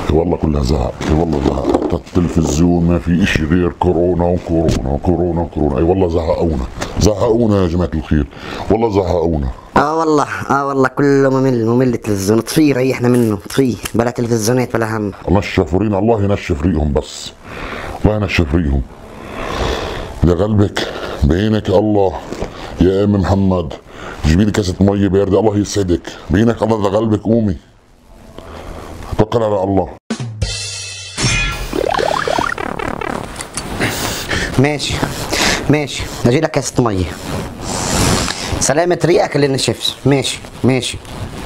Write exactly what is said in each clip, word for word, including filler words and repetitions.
والله كلها زهق، والله زهق. حتى التلفزيون ما في اشي غير كورونا وكورونا وكورونا وكورونا. اي والله زهقونا، زهقونا يا جماعة الخير، والله زهقونا. اه والله اه والله كله ممل ممل. التلفزيون اطفيه، ريحنا منه، اطفيه، بلا تلفزيونات بلا هم. نشف ريقنا، الله ينشف ريقهم، بس الله ينشف ريقهم. لقلبك بعينك الله يا ام محمد، جيبي لي كاسة مية باردة، الله يسعدك. بعينك الله لقلبك، قومي توكل على الله. ماشي ماشي، اجي لك كاسة مية. سلامة ريقك اللي نشفت. ماشي ماشي.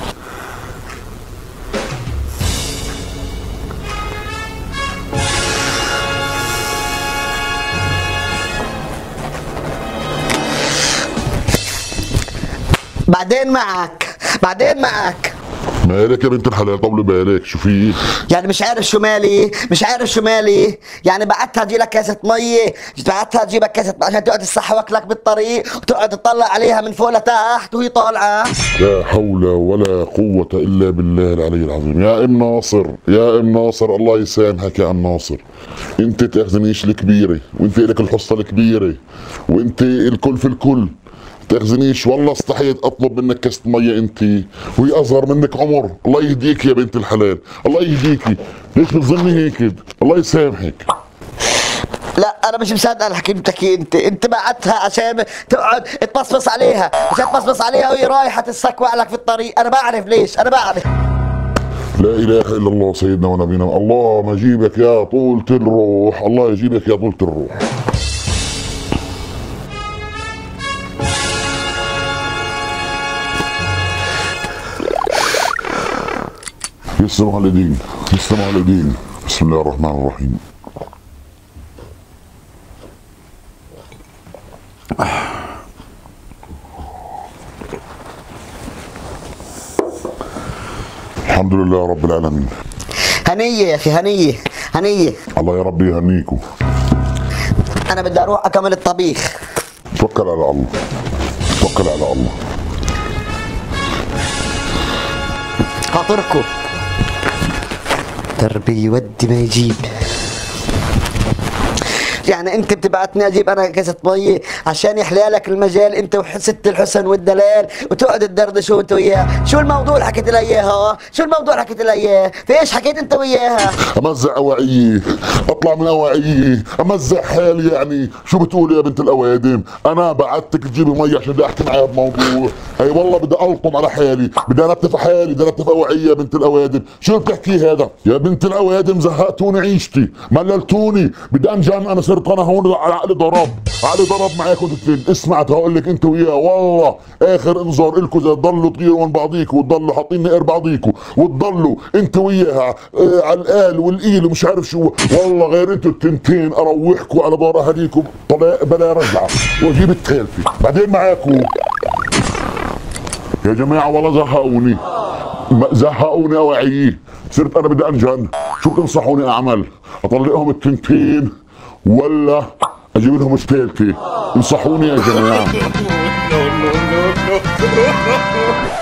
بعدين معك بعدين معك. مالك يا بنت الحلال؟ طولي بالك، شو في؟ يعني مش عارف شو مالي، مش عارف شو مالي. يعني بعتها اجي لك كاسة مية، بعتها اجيبك كاسة مية عشان تقعد تسحوك لك بالطريق وتقعد تطلع عليها من فوق لتحت وهي طالعة. لا حول ولا قوة إلا بالله العلي العظيم. يا ام ناصر، يا ام ناصر، الله يسامحك يا ام ناصر. انت تاخذنيش الكبيرة، وانت لك الحصة الكبيرة، وانت الكل في الكل. تاخذنيش، والله استحيت اطلب منك كاسة مية انت وهي اصغر منك عمر. الله يهديك يا بنت الحلال، الله يهديكي. ليش بتظني هيك؟ الله يسامحك. لا انا مش مصدق على حكيمتك. انت انت بعتها عشان تقعد تبصبص عليها، عشان تبصبص عليها وهي رايحه تستكوع لك في الطريق. انا بعرف ليش، انا بعرف. لا اله الا الله سيدنا ونبينا. الله ما يجيبك يا طولة الروح، الله يجيبك يا طولة الروح. يسلموا على اليدين، يسلموا على اليدين. بسم الله الرحمن الرحيم. الحمد لله رب العالمين. هنيه يا اخي، هنيه هنيه. الله يا رب يهنيكم. انا بدي اروح اكمل الطبيخ. توكل على الله، توكل على الله. خاطركم دربي يودي ما يجيب. يعني انت بتبعتني اجيب انا كاسة مية عشان يحلالك المجال انت وست الحسن والدلال وتقعد تدردشوا انت وياها. شو الموضوع اللي حكيت لها اياها؟ شو الموضوع اللي حكيت لها اياه؟ في ايش حكيت انت وياها؟ امزع اوعيه، اطلع من اوعيه، امزع حالي. يعني شو بتقول يا بنت الاوادم؟ انا بعتك تجيبي مي عشان بدي احكي معها بموضوع. اي والله بدي الطم على حالي، بدي انتف حالي، بدي انتف اوعيه يا بنت الاوادم. شو بتحكي هذا؟ يا بنت الاوادم زهقتوني عيشتي، مللتوني، بدي انجن. انا صرت انا هون على عقلي ضرب، عقلي ضرب معاكم الاثنين. اسمعت هقول لك انت وياه، والله اخر انذار لكم اذا تضلوا تغيروا من بعضيكم وتضلوا حاطين نقر بعضيكم وتضلوا انت وياها اه على القال والايل ومش عارف شو. والله غير انتوا التنتين اروحكم على دار اهاليكم طلاق بلا رجعه واجيب الثالثه. بعدين معاكم يا جماعه. والله زهقوني، زهقوني اوعيه. صرت انا بدي انجن. شو بتنصحوني اعمل؟ اطلقهم التنتين ولا اجيب لهم الثالثه؟ انصحوني يا جماعه.